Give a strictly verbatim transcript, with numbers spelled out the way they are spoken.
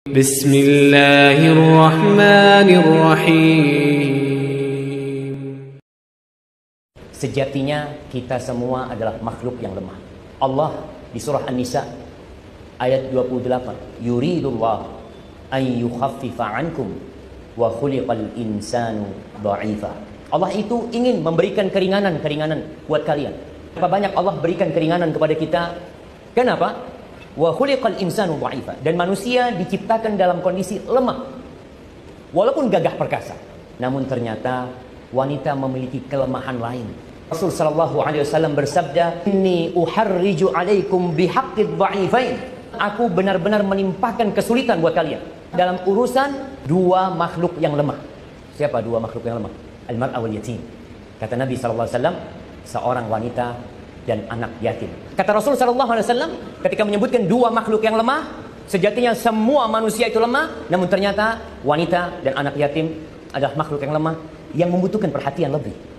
Bismillahirrahmanirrahim. Sejatinya kita semua adalah makhluk yang lemah. Allah di surah An-Nisa ayat dua puluh delapan, yuridullah an yukhaffifa ankum wa khuliqal insanu dha'ifa. Allah itu ingin memberikan keringanan-keringanan buat kalian. Berapa banyak Allah berikan keringanan kepada kita? Kenapa? Wa khuliqal insanu dha'ifa. Dan manusia diciptakan dalam kondisi lemah. Walaupun gagah perkasa, namun ternyata wanita memiliki kelemahan lain. Rasul sallallahu alaihi wasallam bersabda, "Inni uharriju alaikum bihaqqid dha'ifain." Aku benar-benar menimpakan kesulitan buat kalian dalam urusan dua makhluk yang lemah. Siapa dua makhluk yang lemah? Al-mar'a wal yatim. Kata Nabi sallallahu alaihi wasallam, seorang wanita dan anak yatim. Kata Rasul sallallahu alaihi wasallam ketika menyebutkan dua makhluk yang lemah, sejatinya semua manusia itu lemah, namun ternyata wanita dan anak yatim adalah makhluk yang lemah yang membutuhkan perhatian lebih.